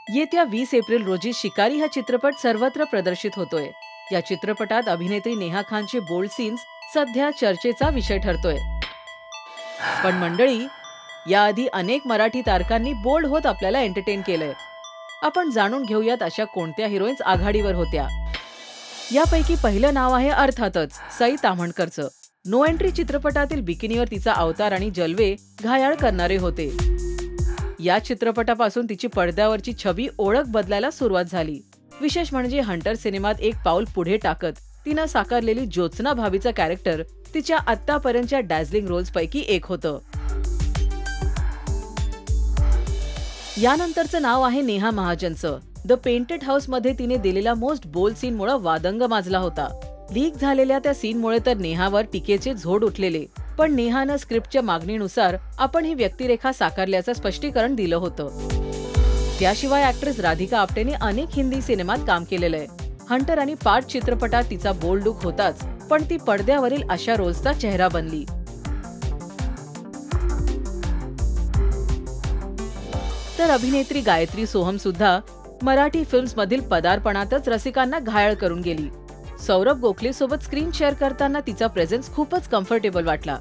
येत्या 20 एप्रिल रोजी शिकारी हा चित्रपट सर्वत्र प्रदर्शित होतोय। या चित्रपटात अभिनेत्री नेहा खानचे बोल्ड सीन्स सध्या चर्चेचा विषय ठरतोय। पण मंडळी, याआधी अनेक मराठी तारकांनी बोल्ड होत आपल्याला एंटरटेन केलंय। आपण जाणून घेऊयात अशा कोणत्या हिरोईन्स आघाडीवर होत्या। यापैकी पहिलं नाव आहे अर्थातच सई ताम्हणकरचं। नो एंट्री चित्रपटातील बिकिनीवर तिचा अवतार आणि जलवे घायाळ करणारे होते। या चित्रपटापासून तिची पडद्यावरची छबी ओळख बदलायला सुरुवात झाली। विशेष म्हणजे हंटर सिनेमात एक पाऊल पुढे टाकत तिनं साकारलेली ज्योत्स्ना भाभीचं कॅरेक्टर तिच्या आत्तापर्यंतच्या डॅझलिंग रोल्स पैकी एक होतं। यानंतरचं नाव आहे नेहा महाजनचं। द पेंटेड हाऊस मध्ये तिने दिलेल्या मोस्ट बोल्ड सीनमुळे वादंग माजला होता। लीक झालेल्या त्या सीनमुळे तर नेहावर टीकेचे झोड उठलेले, पण नेहानं स्क्रिप्टच्या मागणीनुसार आपण ही व्यक्तिरेखा साकारल्याचं स्पष्टीकरण दिलं होतं। त्याशिवाय ऍक्ट्रेस राधिका आपटेने अनेक हिंदी सिनेमात काम केलेलं आहे। हंटर आणि पार्ट चित्रपटात तिचा बोल्ड लुक होताच, पण ती पडद्यावरील अशा रोल्सचा चेहरा बनली। तर अभिनेत्री गायत्री सोहम सुद्धा मराठी फिल्म्स मधील पदार्पणातच रसिकांना घायल करून गेली। सौरभ गोखले सोबत स्क्रीन शेअर करताना तिचा प्रेझेन्स खूपच कम्फर्टेबल वाटला।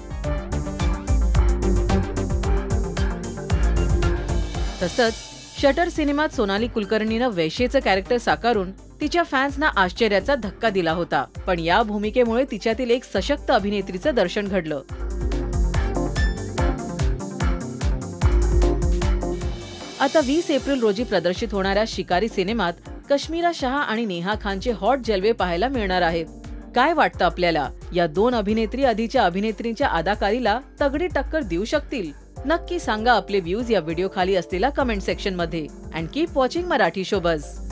तसंच शटर सिनेमात सोनाली कुलकर्णीनं वैश्येचं कॅरेक्टर साकारून तिच्या फॅन्सना आश्चर्याचा धक्का दिला होता, पण या भूमिकेमुळे तिच्यातील एक सशक्त अभिनेत्रीचं दर्शन घडलं। आता 20 एप्रिल रोजी प्रदर्शित होणाऱ्या शिकारी सिनेमात कश्मीरा शाह आणि नेहा खानचे हॉट जलवे पाहायला मिळणार आहेत। काय वाटतं आपल्याला, या दोन अभिनेत्री आधीच्या अभिनेत्रींच्या अदाकारीला तगडी टक्कर देऊ शकतील? नक्की सांगा आपले व्ह्यूज या व्हिडिओ खाली असलेल्या कमेंट सेक्शन मध्ये। And keep watching Marathi showbiz.